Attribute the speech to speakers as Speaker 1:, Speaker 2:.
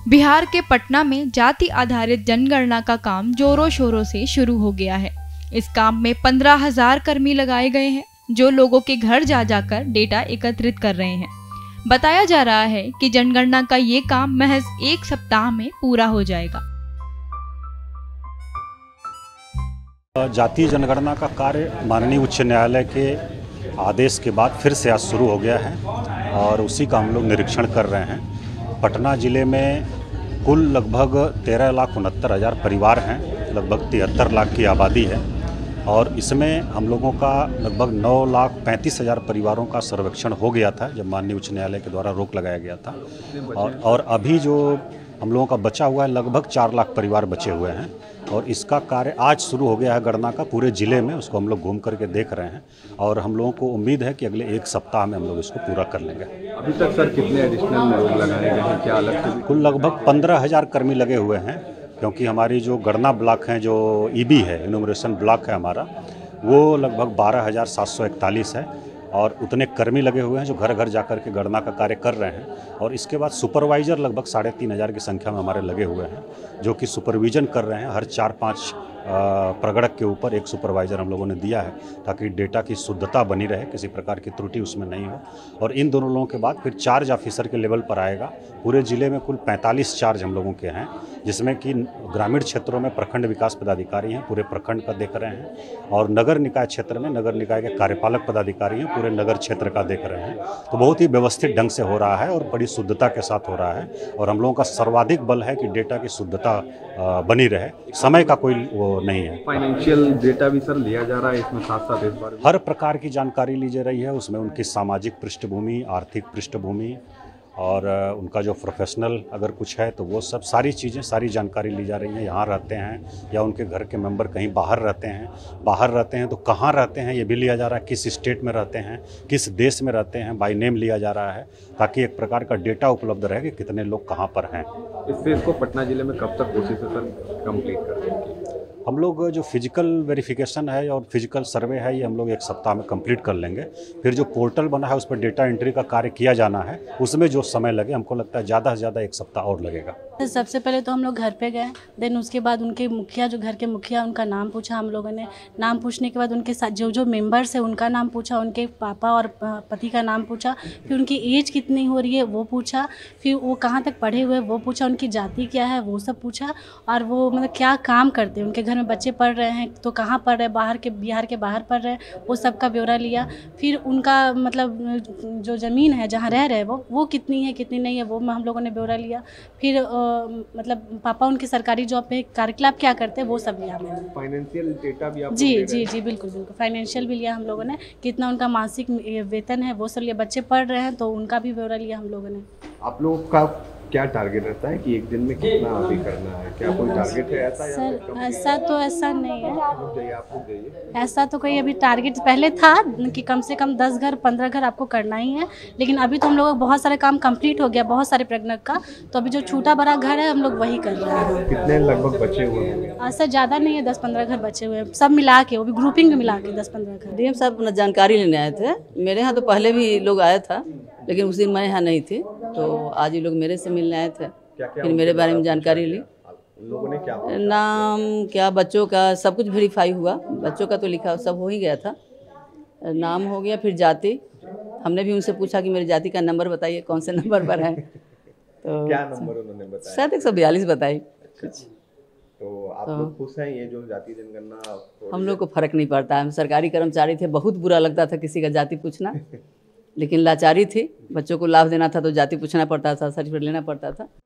Speaker 1: बिहार के पटना में जाति आधारित जनगणना का काम जोरों शोरों से शुरू हो गया है। इस काम में 15,000 कर्मी लगाए गए हैं, जो लोगों के घर जा जाकर डेटा एकत्रित कर रहे हैं। बताया जा रहा है कि जनगणना का ये काम महज 1 सप्ताह में पूरा हो जाएगा।
Speaker 2: जातीय जनगणना का कार्य माननीय उच्च न्यायालय के आदेश के बाद फिर से आज शुरू हो गया है और उसी का हम लोग निरीक्षण कर रहे हैं। पटना ज़िले में कुल लगभग 13,69,000 परिवार हैं, लगभग 73 लाख की आबादी है और इसमें हम लोगों का लगभग 9,35,000 परिवारों का सर्वेक्षण हो गया था जब माननीय उच्च न्यायालय के द्वारा रोक लगाया गया था। और अभी जो हम लोगों का बचा हुआ है लगभग 4 लाख परिवार बचे हुए हैं और इसका कार्य आज शुरू हो गया है गणना का पूरे ज़िले में। उसको हम लोग घूम करके देख रहे हैं और हम लोगों को उम्मीद है कि अगले 1 सप्ताह में हम लोग इसको पूरा कर लेंगे।
Speaker 3: अभी तक सर कितने एडिशनल लोग लगाए गए हैं, क्या अलग से?
Speaker 2: कुल लगभग 15,000 कर्मी लगे हुए हैं, क्योंकि हमारी जो गणना ब्लॉक हैं, जो ईबी है, इनुमरेशन ब्लॉक है हमारा, वो लगभग 12,741 है और उतने कर्मी लगे हुए हैं जो घर घर जाकर के गणना का कार्य कर रहे हैं। और इसके बाद सुपरवाइज़र लगभग 3,500 की संख्या में हमारे लगे हुए हैं जो कि सुपरविजन कर रहे हैं। हर 4-5 प्रगणक के ऊपर एक सुपरवाइज़र हम लोगों ने दिया है ताकि डेटा की शुद्धता बनी रहे, किसी प्रकार की त्रुटि उसमें नहीं हो। और इन दोनों लोगों के बाद फिर चार्ज ऑफिसर के लेवल पर आएगा। पूरे ज़िले में कुल 45 चार्ज हम लोगों के हैं, जिसमें कि ग्रामीण क्षेत्रों में प्रखंड विकास पदाधिकारी हैं, पूरे प्रखंड का देख रहे हैं, और नगर निकाय क्षेत्र में नगर निकाय के कार्यपालक पदाधिकारी हैं, पूरे नगर क्षेत्र का देख रहे हैं। तो बहुत ही व्यवस्थित ढंग से हो रहा है और बड़ी शुद्धता के साथ हो रहा है और हम लोगों का सर्वाधिक बल है कि डेटा की शुद्धता बनी रहे, समय का कोई वो नहीं है।
Speaker 3: फाइनेंशियल डेटा भी सर लिया जा रहा है इसमें, साथ साथ इस बार
Speaker 2: हर प्रकार की जानकारी ली जा रही है। उसमें उनकी सामाजिक पृष्ठभूमि, आर्थिक पृष्ठभूमि और उनका जो प्रोफेशनल अगर कुछ है तो वो सब सारी चीज़ें, सारी जानकारी ली जा रही है। यहाँ रहते हैं या उनके घर के मेंबर कहीं बाहर रहते हैं तो कहाँ रहते हैं ये भी लिया जा रहा है, किस स्टेट में रहते हैं, किस देश में रहते हैं, बाय नेम लिया जा रहा है, ताकि एक प्रकार का डेटा उपलब्ध रहे कि कितने लोग कहाँ पर हैं।
Speaker 3: इस फेज को पटना जिले में कब तक कोशिश है सर कंप्लीट कर देंगे?
Speaker 2: हम लोग जो फिजिकल वेरिफिकेशन है और फिजिकल सर्वे है ये हम लोग 1 सप्ताह में कंप्लीट कर लेंगे। फिर जो पोर्टल बना है उस पर डेटा एंट्री का कार्य किया जाना है, उसमें जो समय लगे हमको लगता है ज़्यादा से ज़्यादा 1 सप्ताह और लगेगा।
Speaker 4: सबसे पहले तो हम लोग घर पे गए, देन उसके बाद उनके मुखिया, जो घर के मुखिया, उनका नाम पूछा हम लोगों ने। नाम पूछने के बाद उनके साथ जो मेंबर्स है उनका नाम पूछा, उनके पापा और पति का नाम पूछा, फिर उनकी एज कितनी हो रही है वो पूछा, फिर वो कहाँ तक पढ़े हुए वो पूछा, उनकी जाति क्या है वो सब पूछा, और वो मतलब क्या काम करते हैं, उनके घर में बच्चे पढ़ रहे हैं तो कहाँ पढ़ रहे हैं, बाहर के, बिहार के बाहर पढ़ रहे हैं, वो सब का ब्यौरा लिया। फिर उनका मतलब जो ज़मीन है जहाँ रह रहे हैं वो कितनी है कितनी नहीं है वो हम लोगों ने ब्यौरा लिया। फिर मतलब पापा उनकी सरकारी जॉब पे, कार्यकलाप क्या करते हैं वो सब लिया मैंने।
Speaker 3: फाइनेंशियल डेटा भी आप?
Speaker 4: जी बिल्कुल फाइनेंशियल भी लिया हम लोगों ने, कितना उनका मासिक वेतन है वो सब लिया, बच्चे पढ़ रहे हैं तो उनका भी ब्यौरा लिया हम लोगों ने।
Speaker 3: आप लोगों का क्या टारगेट रहता है कि एक दिन में कितना अभी करना है, क्या कोई टारगेट है ऐसा?
Speaker 4: सर ऐसा नहीं है,
Speaker 3: आप
Speaker 4: ऐसा तो कोई अभी टारगेट पहले था कि कम से कम 10 घर 15 घर आपको करना ही है, लेकिन अभी तो हम लोग बहुत सारे काम कंप्लीट हो गया, बहुत सारे प्रगणक का, तो अभी जो छोटा बड़ा घर है हम लोग वही कर रहे हैं।
Speaker 3: कितने लगभग बचे हुए हैं?
Speaker 4: सर ज़्यादा नहीं है, 10-15 घर बचे हुए हैं, सब मिला के, वो भी ग्रुपिंग में मिला के 10-15 घर।
Speaker 5: डीएम साहब अपना जानकारी लेने आए थे। मेरे यहाँ तो पहले भी लोग आया था, लेकिन उस दिन मैं यहाँ नहीं थी, तो आज ये लोग मेरे से मिलने आए थे। फिर मेरे बारे में जानकारी ली,
Speaker 3: लोगों ने क्या
Speaker 5: नाम क्या, बच्चों का सब कुछ वेरीफाई हुआ, बच्चों का तो लिखा सब हो ही गया था, नाम हो गया। फिर जाति, हमने भी उनसे पूछा कि मेरी जाति का नंबर बताइए, कौन से नंबर पर है, तो
Speaker 3: क्या नंबर उन्होंने बताया?
Speaker 5: शायद 142 बताई कुछ।
Speaker 3: तो आप लोग खुश हैं ये जो जाति जनगणना?
Speaker 5: हम लोग को फर्क नहीं पड़ता, हम सरकारी कर्मचारी थे, बहुत बुरा लगता था किसी का जाति पूछना, लेकिन लाचारी थी, बच्चों को लाभ देना था तो जाति पूछना पड़ता था, सर्टिफिकेट लेना पड़ता था।